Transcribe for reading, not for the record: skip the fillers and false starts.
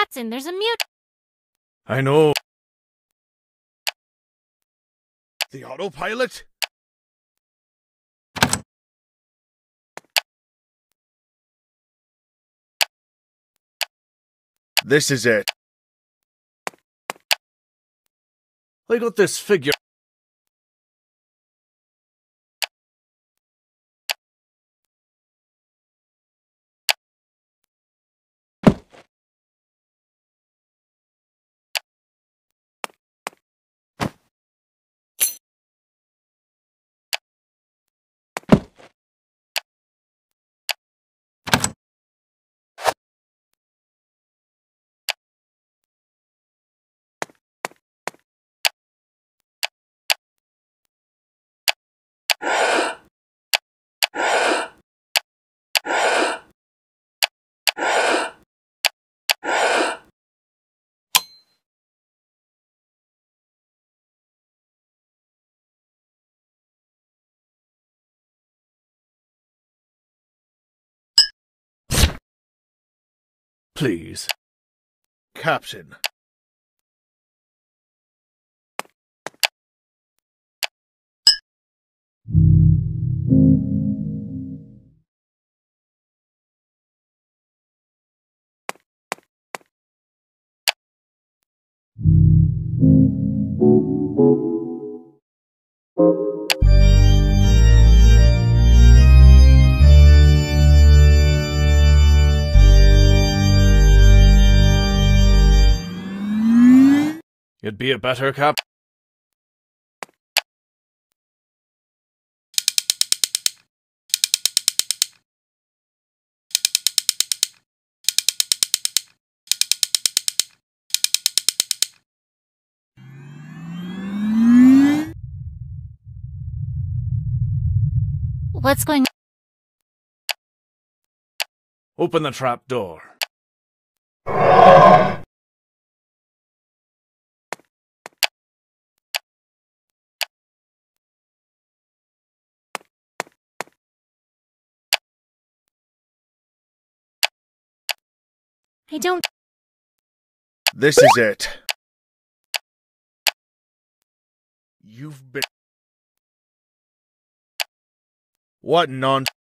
Watson, there's a mute. I know. The autopilot? This is it. I got this figure. Please. Captain. You'd be a better cap. What's going on? Open the trap door. I don't... This is it. You've been... What nonsense?